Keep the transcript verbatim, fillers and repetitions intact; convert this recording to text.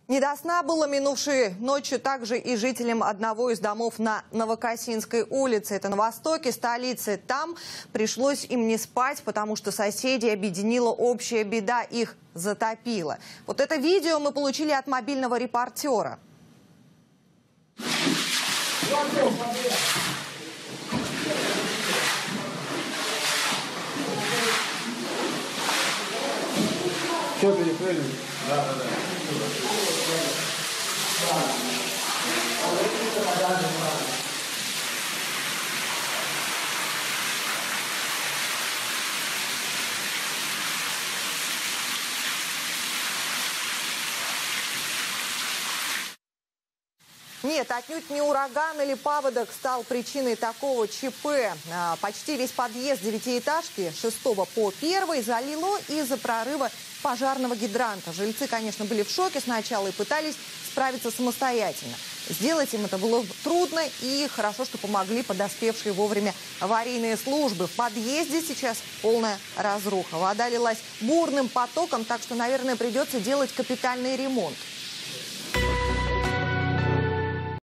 Не до сна было минувшей ночью также и жителям одного из домов на Новокосинской улице. Это на востоке столицы. Там пришлось им не спать, потому что соседей объединила общая беда. Их затопило. Вот это видео мы получили от мобильного репортера. Все перекрыли? Да, да, да. Нет, отнюдь не ураган или паводок стал причиной такого ЧП. Почти весь подъезд девятиэтажки с шестого по первый залило из-за прорыва пожарного гидранта. Жильцы, конечно, были в шоке сначала и пытались справиться самостоятельно. Сделать им это было трудно, и хорошо, что помогли подоспевшие вовремя аварийные службы. В подъезде сейчас полная разруха. Вода лилась бурным потоком, так что, наверное, придется делать капитальный ремонт.